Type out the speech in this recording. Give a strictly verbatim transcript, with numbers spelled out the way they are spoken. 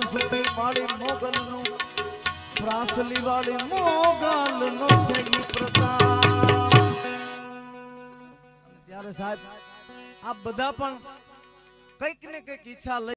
સુખી વાળી મોગલ નો પ્રાસલી વાળી મોગલ નો છે ઈ પ્રતાપ. ત્યારે સાહેબ આ બધા પણ કઈક ને કઈક ઈચ્છા લઈ